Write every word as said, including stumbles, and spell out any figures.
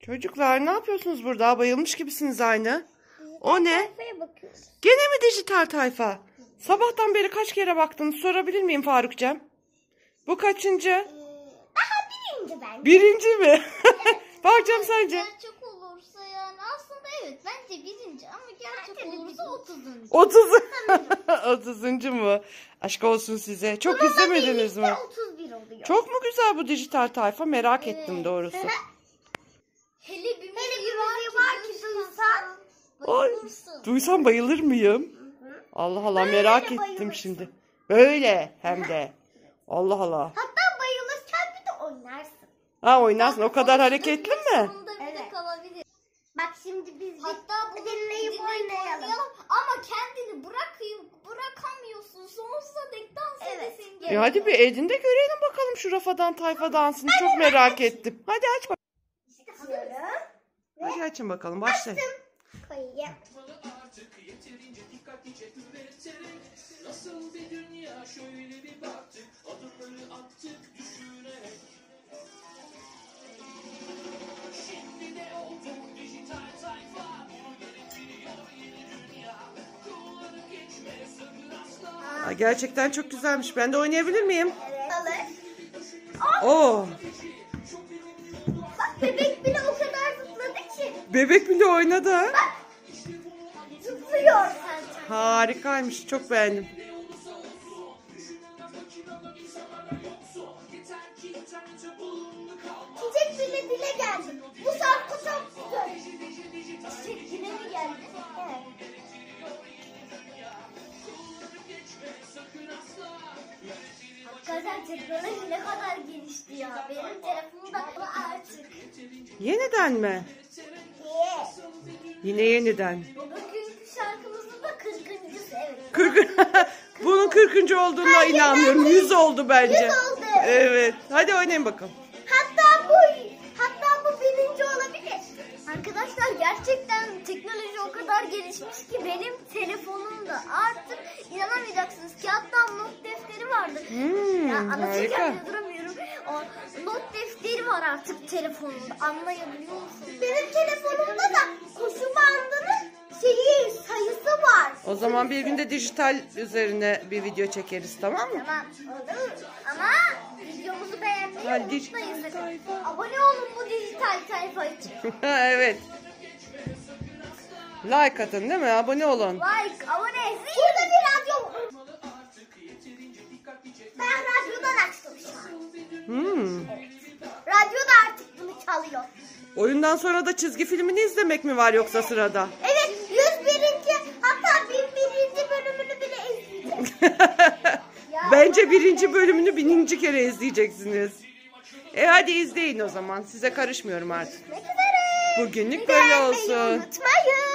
Çocuklar ne yapıyorsunuz burada? Bayılmış gibisiniz aynı. O ne? Sayfaya bakıyoruz. Gene mi dijital tayfa? Sabahtan beri kaç kere baktınız sorabilir miyim Farukcığım? Bu kaçıncı? Daha birinci bence. Birinci mi? Farukcığım sence? Gerçek olursa yani aslında evet bence birinci ama gerçek olursa otuzuncu. Otuz. Otuzuncu mu? Aşk olsun size. Çok izlemediniz mi? otuz bir oluyor. Çok mu güzel bu dijital tayfa? Merak ettim doğrusu. Hele bir Hele bir müziği var müziği ki, var ki duysan. Ay, bayılırsın. duysam bayılır mıyım? Allah Allah merak ettim bayılırsın. şimdi. Böyle hem de. Allah Allah. Hatta bayılırken bir de oynarsın. Ha oynarsın o kadar hareketli mi? Sonunda bile Evet. kalabilir. Bak şimdi biz Hatta bu dinleyip oynayalım. ama kendini bırakayım bırakamıyorsun. Sonsuza dek dans Evet. edesin E geliyor. hadi bir edin de görelim bakalım şu rafadan tayfa dansını. Çok merak ettim. Hadi aç bakalım. Atıyorum. Hadi açın bakalım başlayın. Koyayım. Aa, gerçekten çok güzelmiş. Ben de oynayabilir miyim? Evet. Alır. Oo, Bak bebek bile o kadar zıpladı ki. bebek bile oynadı. ha. Zıplıyor. Harikaymış. Çok beğendim. Çiçek bile dile geldi. Bu şarkı çok güzel. Çiçek dile mi geldi? Evet. Hakikaten teknoloji ne kadar gelişti ya. Benim telefonumda artık. Yeniden mi? Niye? Yine yeniden. Bugünkü şarkımızın da kırkıncısı evet. Kırk... Bunun kırkıncı olduğuna inanmıyorum. Yüz oldu bence. Yüz oldu. Evet. Hadi oynayın bakalım. Hatta bu hatta bu birinci olabilir. Arkadaşlar gerçekten teknoloji o kadar gelişmiş ki benim telefonumda artık inanamayacaksınız. Kağıttan not defteri vardı. Hmm, ya harika. anlatırken de duramıyorum. O not defteri var artık telefonumda. Anlayabiliyor musunuz? Benim telefonumda da koşu bandının şeyi sayısı var. O zaman bir günde dijital üzerine bir video çekeriz, tamam mı? Tamam olur ama videomuzu beğenmeyi Hadi unutmayın. dijital sakın. tayfa. Abone olun bu dijital sayfa için. Evet. Like atın değil mi? Abone olun. Like, abone. Burada bir radyo. Ben radyodan açtım şu an. Hmm. Radyo da artık bunu çalıyor. Oyundan sonra da çizgi filmini izlemek mi var yoksa sırada? Evet, yüz birinci hatta bin birinci bölümünü bile izleyeceğim. Bence birinci bölümünü bininci kere izleyeceksiniz. E hadi izleyin o zaman. Size karışmıyorum artık. Ne üzere. Bugünlük böyle Beğenmeyi olsun. unutmayın.